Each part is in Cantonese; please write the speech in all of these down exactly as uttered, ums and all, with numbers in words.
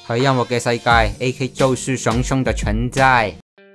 喺音樂嘅世界 ，A K 就是熊熊的存在。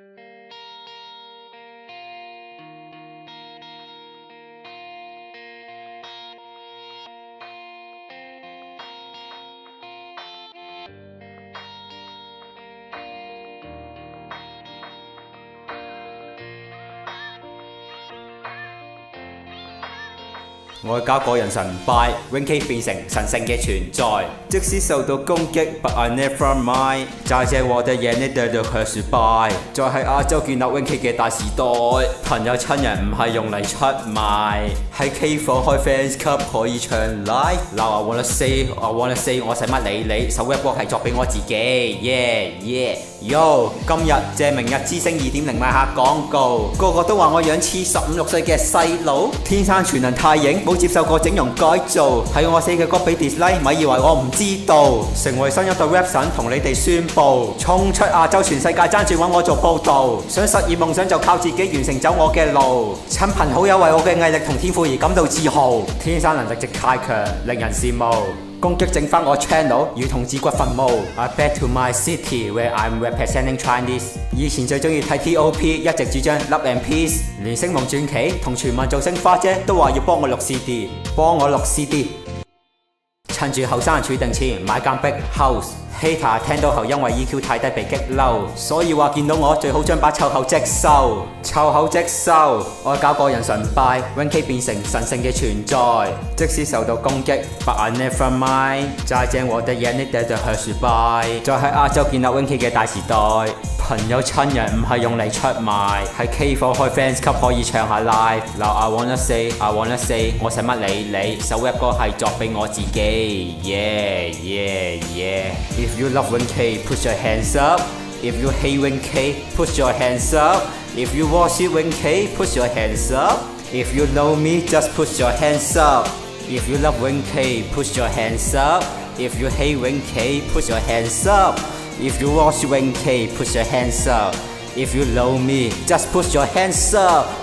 愛搞個人崇拜 ，ReinK 變成神聖嘅存在。即使受到攻擊 ，But I never mind。再見我的眼淚跌倒和失敗，再係亞洲建立ReinK嘅大時代。朋友親人唔係用黎出賣，喺 K 房開 Fans Club 可以唱 Live。Now I wanna say， I wanna say， 我使乜理你？首rap歌係作比我自己 ，yeah yeah yo。今日借明日之星二點零賣下廣告，個個都話我樣似十五六歲嘅細佬，天生全能太型冇接受過整容改造，係我寫嘅歌比dislike咪以為我唔知道，成為新一Rap神，同你地宣佈，衝出亞洲全世界爭住搵我做報道，想實現夢想就靠自己完成走我嘅路，親朋好友為我嘅毅力同天賦而感到自豪，天生能力值太強令人羨慕。攻擊整花我Channel如同自掘墳墓 I back to my city where I'm representing Chinese。以前最鍾意睇 Top， 一直主張 Love and Peace。連星夢傳奇同全民造星花姐都話要幫我錄 C D， 幫我錄 C D。趁住後生儲定錢買間big house。Hater 聽到後因為 E Q 太低被激嬲，所以話見到我最好將把臭口即收，臭口即收。愛搞個人崇拜 ，ReinK 變成神聖嘅存在。即使受到攻擊 ，But I never mind。再見我的眼淚跌倒和失敗，再喺亞洲建立ReinK嘅大時代。朋友親人唔係用黎出賣，喺 K 房開 Fans Club 可以唱下 Live。Now I wanna say， I wanna say， 我使乜理你？首rap歌係作比我自己 ，yeah yeah yeah。If you love ReinK, put your hands up. If you hate ReinK, put your hands up. If you worship ReinK, put your hands up. If you know me, just put your hands up. If you love ReinK, put your hands up. If you hate ReinK, put your hands up. If you worship ReinK, put your hands up. If you know me, just put your hands up.